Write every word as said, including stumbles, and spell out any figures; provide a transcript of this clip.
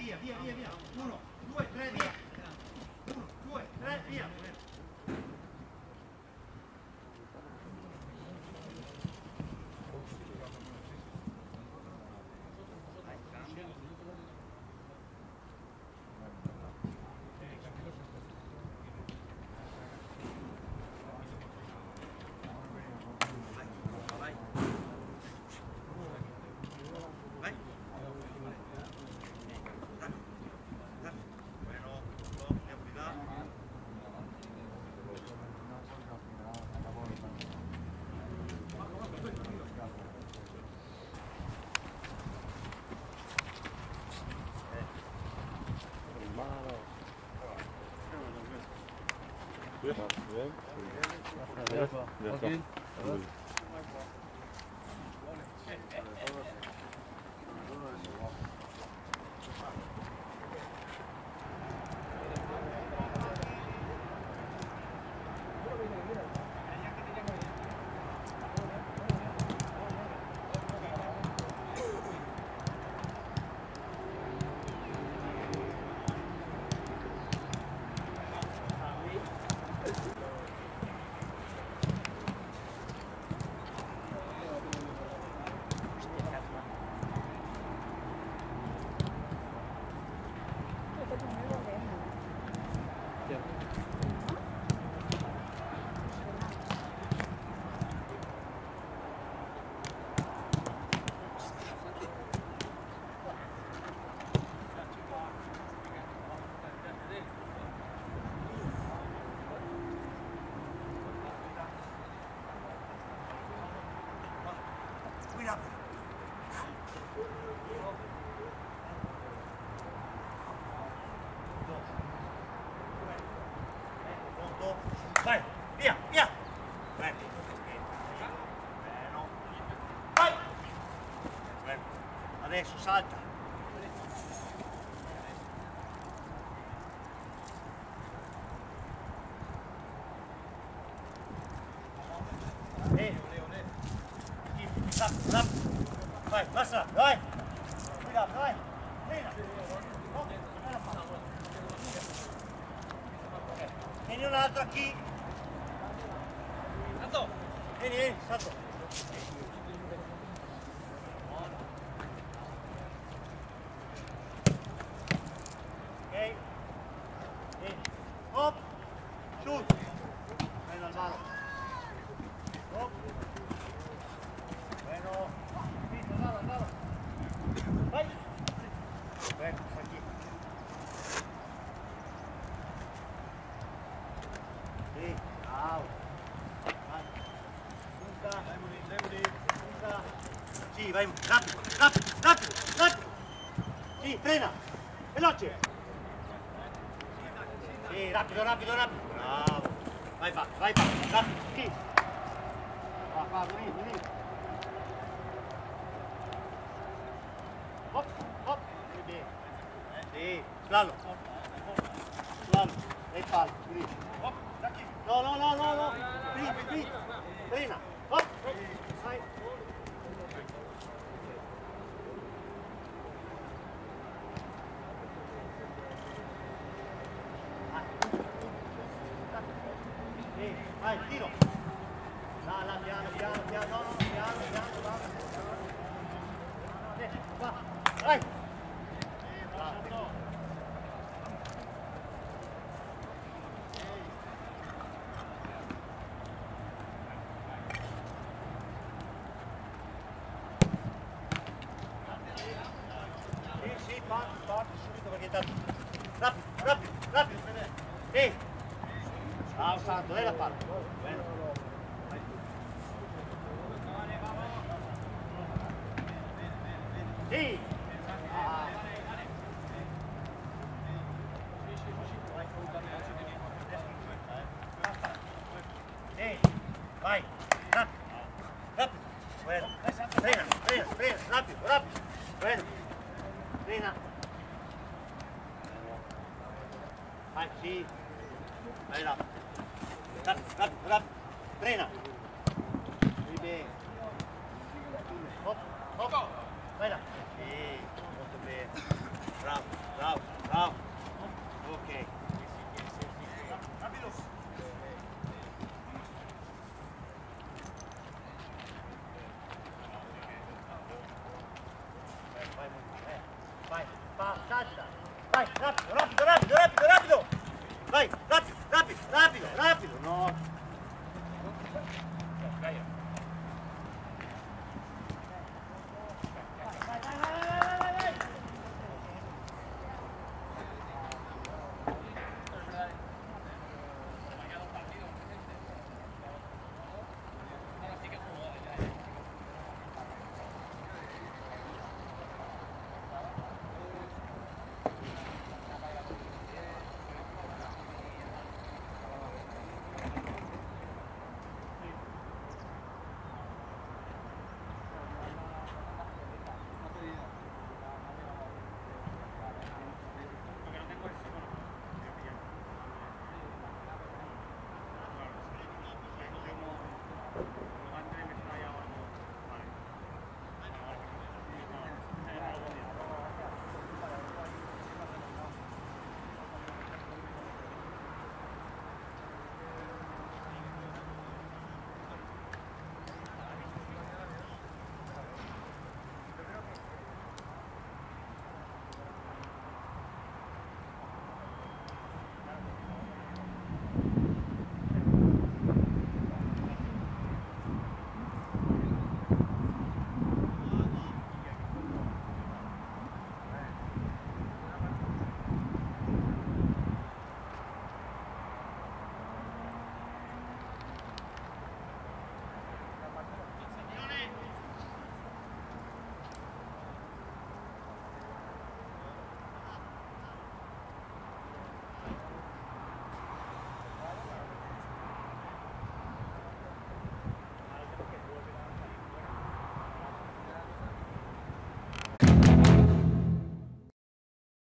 via, via, via, via. Uno, due, tre, via. Uno, due, tre, via. Bien. Bien. Bien. Bien. Vai, via, via. Prendi. Bene. Vai. Bene. Adesso salta. Eh. Rapido, rapido. Vai, passa, vai. Cuidado, vai. Vieni. Vieni un altro aquí. Salto. Vieni, vieni, salto. Ok. Vieni. Hop. Shoot. Bueno, al malo. Hop. Bueno. Listo, andalo, andalo. Vai. Bueno, aquí. Sì, bravo. Vai. Punta. Punta. Sì, vai, rapido, rapido, rapido, rapido. Sì, frena. Veloce. Sì, rapido, rapido, rapido. Bravo. Vai, va, vai, va, rapido, sì. Va, va, vieni, vieni. Hop, hop. Bene. Sì, slalom. Slalom. E fallo, vieni. Hop. No, no, no, no, no. Sprint, sprint. Frena. Hop. Vai. Sì, vai, tiro. Là, là, piano, piano, piano, no, no, piano, piano, va. Eh, va. Vai. Bravo. Parti, parti subito perché tanto. Rapido, rapido, rapido. Ehi! Ciao Santo, lei la parte. Bene. Sì! Ah. Ehi! Vai! Rapido! Rapido! Bueno. Frena, frena, frena, rapido, rapido. Bueno. Frena. Vai, sì. Vai là. Rapido, rapido, rapido. Frena. Sì, bene. Hop, hop. Vai là. Sì, molto bene. bravo, bravo, bravo.